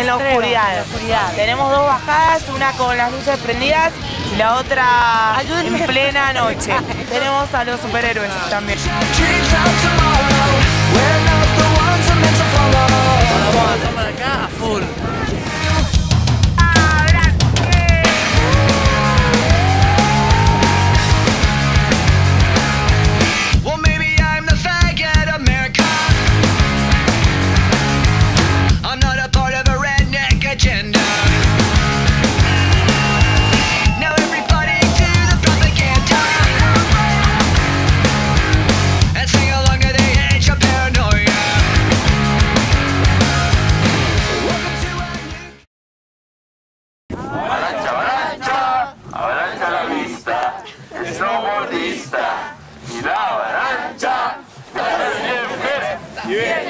la oscuridad. Tenemos dos bajadas, una con las luces prendidas y la otra en plena noche. Tenemos a los superhéroes también. Vamos a tomar acá a full. Snowboardista y la avalancha. Bien, bien.